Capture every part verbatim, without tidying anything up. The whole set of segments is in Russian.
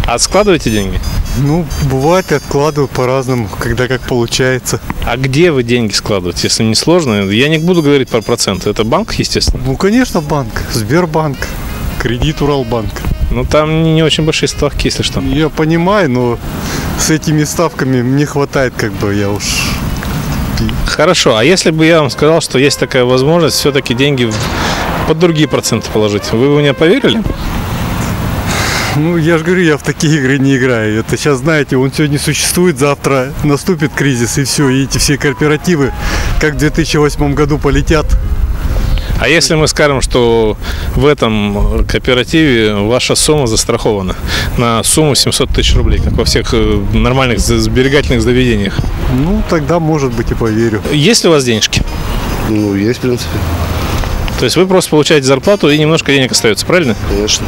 А складываете деньги? Ну, бывает, откладываю по-разному, когда как получается. А где вы деньги складываете, если не сложно? Я не буду говорить про проценты. Это банк, естественно? Ну, конечно, банк. Сбербанк. Кредит Уралбанк. Ну, там не, не очень большие ставки, если что. Я понимаю, но с этими ставками мне хватает, как бы, я уж... Хорошо, а если бы я вам сказал, что есть такая возможность все-таки деньги под другие проценты положить, вы бы мне поверили? Ну, я же говорю, я в такие игры не играю. Это сейчас, знаете, он сегодня существует, завтра наступит кризис, и все, и эти все кооперативы, как в две тысячи восьмом году, полетят. А если мы скажем, что в этом кооперативе ваша сумма застрахована на сумму семьсот тысяч рублей, как во всех нормальных сберегательных заведениях? Ну, тогда, может быть, и поверю. Есть ли у вас денежки? Ну, есть, в принципе. То есть вы просто получаете зарплату и немножко денег остается, правильно? Конечно.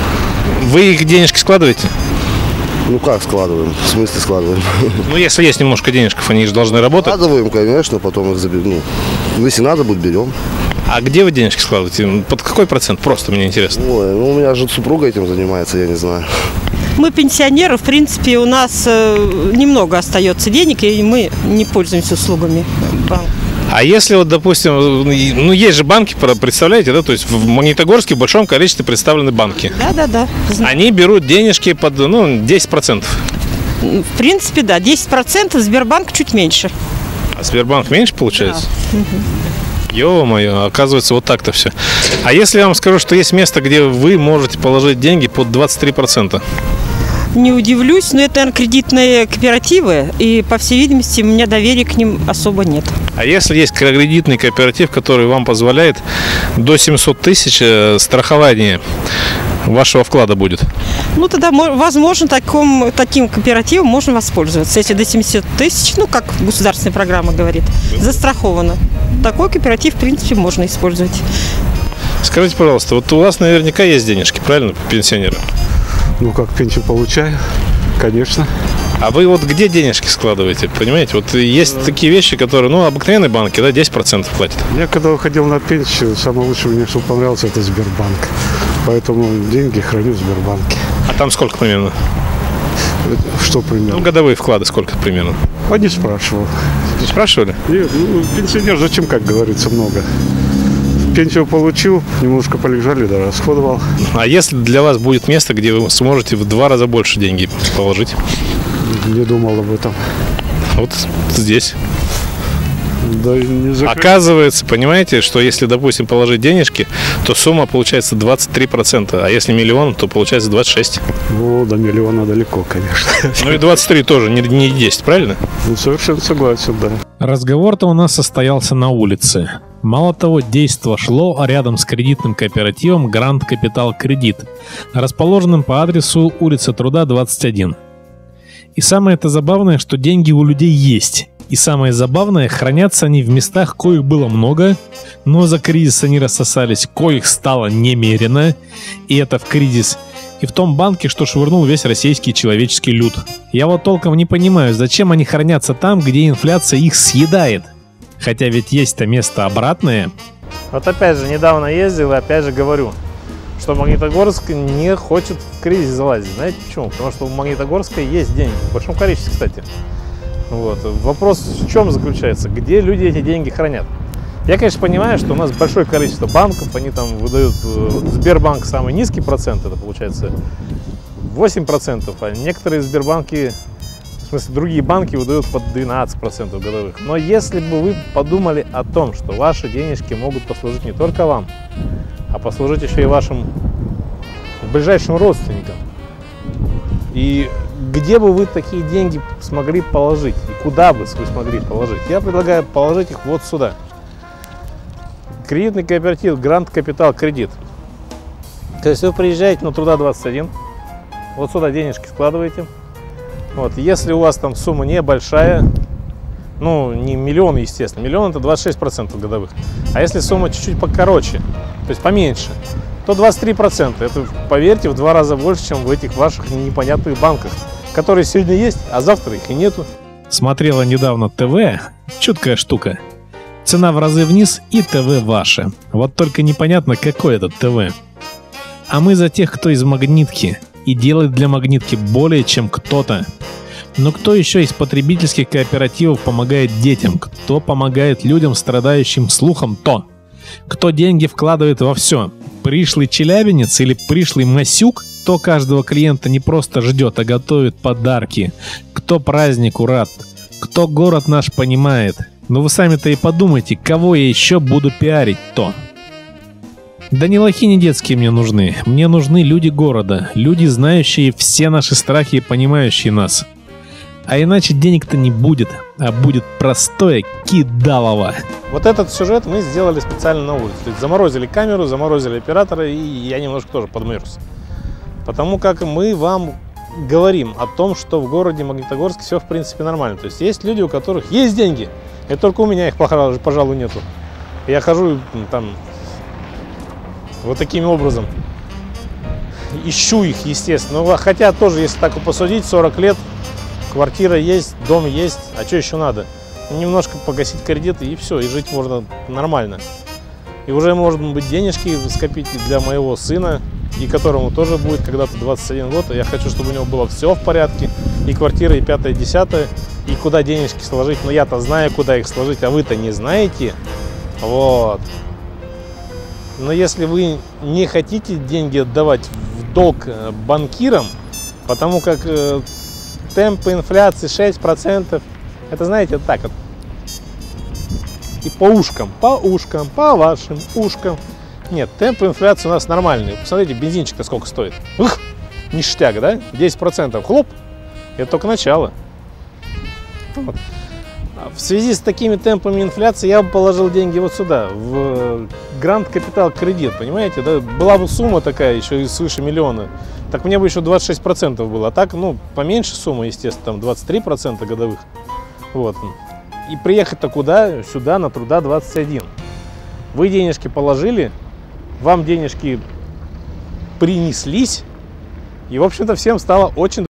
Вы их денежки складываете? Ну, как складываем? В смысле складываем? Ну, если есть немножко денежков, они же должны работать. Складываем, конечно, потом их заберем. Ну, если надо будет, берем. А где вы денежки складываете? Под какой процент? Просто мне интересно. Ой, ну, у меня же супруга этим занимается, я не знаю. Мы пенсионеры, в принципе, у нас э, немного остается денег, и мы не пользуемся услугами банка. А если вот, допустим, ну есть же банки, представляете, да, то есть в Магнитогорске в большом количестве представлены банки. Да, да, да. Они берут денежки под, ну, десять процентов. В принципе, да, десять процентов, Сбербанк чуть меньше. А Сбербанк меньше получается? Да. Ё-моё, оказывается, вот так-то все. А если я вам скажу, что есть место, где вы можете положить деньги под двадцать три процента? Не удивлюсь, но это, наверное, кредитные кооперативы, и, по всей видимости, у меня доверия к ним особо нет. А если есть кредитный кооператив, который вам позволяет до семисот тысяч страхования вашего вклада будет? Ну, тогда, возможно, таком, таким кооперативом можно воспользоваться. Если до семисот тысяч, ну, как государственная программа говорит, застраховано. Такой кооператив, в принципе, можно использовать. Скажите, пожалуйста, вот у вас наверняка есть денежки, правильно, пенсионеры? Ну, как пенсию получаю, конечно. А вы вот где денежки складываете, понимаете? Вот есть такие вещи, которые, ну, обыкновенные банки, да, десять процентов платят. Я когда выходил на пенсию, самое лучшее мне, что понравился, это Сбербанк. Поэтому деньги храню в Сбербанке. А там сколько примерно? Что примерно? Ну, годовые вклады сколько примерно? А не спрашивал. Не спрашивали? Нет, ну, пенсионер зачем, как говорится, много. Пенсию получил, немножко полежали, да, расходовал. А если для вас будет место, где вы сможете в два раза больше деньги положить? Не думал об этом. Вот здесь. Да, не закрыть. Оказывается, понимаете, что если, допустим, положить денежки, то сумма получается двадцать три процента, а если миллион, то получается двадцать шесть. Ну, до миллиона далеко, конечно. Ну и двадцать три тоже, не, не десять, правильно? Ну, совершенно согласен, да. Разговор-то у нас состоялся на улице. Мало того, действо шло рядом с кредитным кооперативом Гранд Капитал Кредит, расположенным по адресу улица Труда, двадцать один. И самое это забавное, что деньги у людей есть. И самое забавное, хранятся они в местах, коих было много, но за кризис они рассосались, коих стало немерено, и это в кризис, и в том банке, что швырнул весь российский человеческий люд. Я вот толком не понимаю, зачем они хранятся там, где инфляция их съедает. Хотя ведь есть-то место обратное. Вот опять же, недавно ездил и опять же говорю, что Магнитогорск не хочет в кризис залазить. Знаете почему? Потому что в Магнитогорске есть деньги, в большом количестве, кстати. Вот. Вопрос в чем заключается? Где люди эти деньги хранят? Я, конечно, понимаю, что у нас большое количество банков, они там выдают, вот, Сбербанк самый низкий процент, это получается восемь процентов, а некоторые Сбербанки, в смысле другие банки, выдают под двенадцать процентов годовых. Но если бы вы подумали о том, что ваши денежки могут послужить не только вам, а послужить еще и вашим ближайшим родственникам, и где бы вы такие деньги смогли положить, и куда бы вы смогли положить, я предлагаю положить их вот сюда. Кредитный кооператив Гранд Капитал Кредит. То есть вы приезжаете на Труда двадцать один, вот сюда денежки складываете. Вот, если у вас там сумма небольшая, ну не миллион, естественно, миллион это двадцать шесть процентов годовых. А если сумма чуть-чуть покороче, то есть поменьше, то двадцать три процента. Это, поверьте, в два раза больше, чем в этих ваших непонятных банках, которые сегодня есть, а завтра их и нету. Смотрела недавно ТВ, чуткая штука. Цена в разы вниз и ТВ ваше. Вот только непонятно, какой этот ТВ. А мы за тех, кто из Магнитки. и делает для магнитки более чем кто-то. Но кто еще из потребительских кооперативов помогает детям? Кто помогает людям, страдающим слухом? То. Кто деньги вкладывает во все? Пришлый челябинец или пришлый масюк? Кто каждого клиента не просто ждет, а готовит подарки? Кто празднику рад? Кто город наш понимает? Но вы сами-то и подумайте, кого я еще буду пиарить, то. Да не лохи, не детские мне нужны. Мне нужны люди города, люди, знающие все наши страхи и понимающие нас. А иначе денег-то не будет, а будет простое кидалово. Вот этот сюжет мы сделали специально на улице. То есть заморозили камеру, заморозили оператора, и я немножко тоже подмерз. Потому как мы вам говорим о том, что в городе Магнитогорске все в принципе нормально. То есть есть люди, у которых есть деньги, и только у меня их, пожалуй, нету. Я хожу там вот таким образом. Ищу их, естественно. Но хотя тоже, если так посудить, сорок лет, квартира есть, дом есть, а что еще надо? Немножко погасить кредиты и все, и жить можно нормально. И уже, может быть, денежки скопить для моего сына, и которому тоже будет когда-то двадцать один год. И я хочу, чтобы у него было все в порядке, и квартира, и пятое, и десятое, и куда денежки сложить. Но я-то знаю, куда их сложить, а вы-то не знаете. Вот. Но если вы не хотите деньги отдавать в долг банкирам, потому как э, темпы инфляции шесть процентов, это, знаете, так вот. И по ушкам, по ушкам, по вашим ушкам. Нет, темпы инфляции у нас нормальные. Посмотрите, бензинчик-то сколько стоит. Ух, ништяк, да? десять процентов. Хлоп. Это только начало. Вот. В связи с такими темпами инфляции я бы положил деньги вот сюда, в Гранд Капитал Кредит, понимаете? Да? Была бы сумма такая, еще и свыше миллиона, так мне бы еще двадцать шесть процентов было. А так, ну, поменьше сумма, естественно, там двадцать три процента годовых. Вот. И приехать-то куда? Сюда, на Труда двадцать один. Вы денежки положили, вам денежки принеслись, и, в общем-то, всем стало очень